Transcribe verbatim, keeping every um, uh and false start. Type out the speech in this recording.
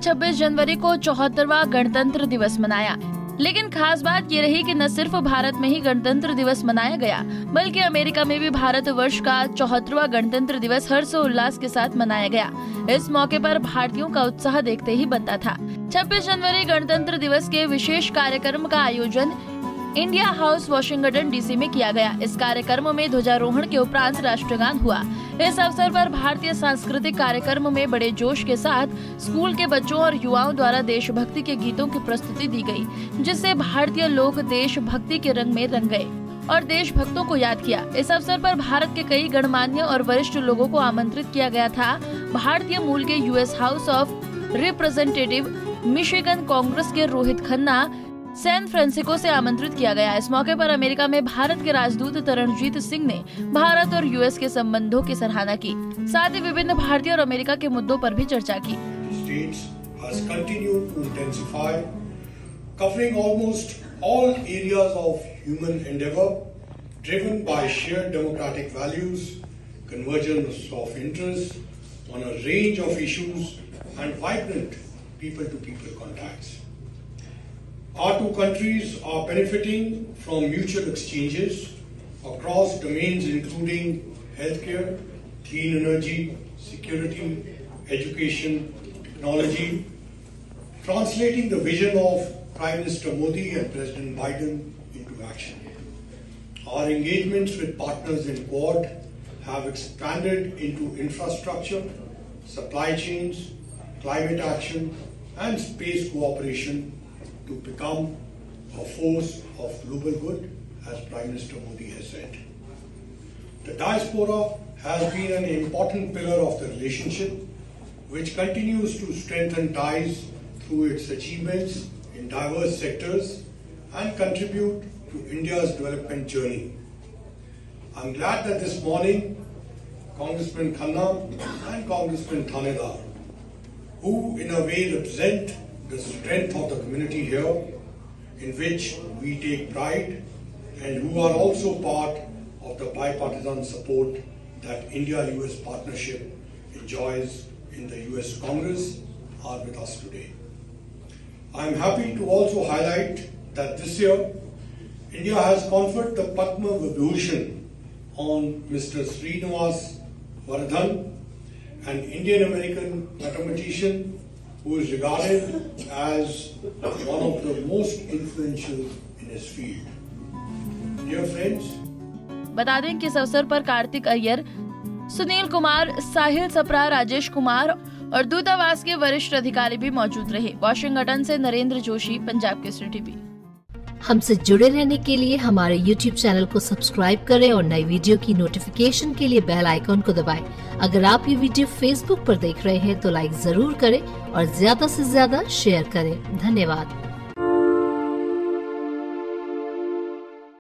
छब्बीस जनवरी को चौहत्तरवां गणतंत्र दिवस मनाया। लेकिन खास बात ये रही कि न सिर्फ भारत में ही गणतंत्र दिवस मनाया गया, बल्कि अमेरिका में भी भारत वर्ष का चौहत्तरवां गणतंत्र दिवस हर्षोल्लास के साथ मनाया गया। इस मौके पर भारतीयों का उत्साह देखते ही बनता था। छब्बीस जनवरी गणतंत्र दिवस के विशेष कार्यक्रम का आयोजन इंडिया हाउस वाशिंगटन डीसी में किया गया। इस कार्यक्रम में ध्वजारोहण के उपरांत राष्ट्रगान हुआ। इस अवसर पर भारतीय सांस्कृतिक कार्यक्रम में बड़े जोश के साथ स्कूल के बच्चों और युवाओं द्वारा देशभक्ति के गीतों की प्रस्तुति दी गई, जिससे भारतीय लोग देशभक्ति के रंग में रंग गए और देशभक्तों को याद किया। इस अवसर पर भारत के कई गणमान्य और वरिष्ठ लोगों को आमंत्रित किया गया था। भारतीय मूल के US House of Representative Michigan Congress के रोहित खन्ना सैन फ्रांसिस्को से आमंत्रित किया गया। इस मौके पर अमेरिका में भारत के राजदूत तरणजीत सिंह ने भारत और यूएस के संबंधों की सराहना की, साथ ही विभिन्न भारतीय और अमेरिका के मुद्दों पर भी चर्चा की। States has continued to intensify, covering almost all areas of human endeavor, driven by shared democratic values, convergence of interests on a range of issues, and vibrant people-to-people contacts. Our two countries are benefiting from mutual exchanges across domains including healthcare, clean energy, security, education, technology, translating the vision of Prime Minister Modi and President Biden into action. Our engagements with partners in Quad have expanded into infrastructure, supply chains, climate action, and space cooperation to become a force of global good, as Prime Minister Modi has said. The diaspora has been an important pillar of the relationship, which continues to strengthen ties through its achievements in diverse sectors and contribute to India's development journey. I'm glad that this morning, Congressman Khanna and Congressman Thanedar, who in a way represent the strength of the community here, in which we take pride, and who are also part of the bipartisan support that India-U S partnership enjoys in the U S Congress, are with us today. I am happy to also highlight that this year, India has conferred the Padma Vibhushan on Mister Srinivas Varadhan, an Indian-American mathematician who is regarded as one of the most influential in his field. Dear friends, बता दें कि इस अवसर पर कार्तिक अय्यर, सुनील कुमार, साहिल सप्रा, राजेश कुमार और दूतावास के वरिष्ठ अधिकारी भी मौजूद रहे। वॉशिंगटन से नरेंद्र जोशी, पंजाब केसरी टीवी। हमसे जुड़े रहने के लिए हमारे यूट्यूब चैनल को सब्सक्राइब करें और नई वीडियो की नोटिफिकेशन के लिए बेल आइकॉन को दबाएं। अगर आप ये वीडियो फेसबुक पर देख रहे हैं तो लाइक जरूर करें और ज्यादा से ज्यादा शेयर करें। धन्यवाद।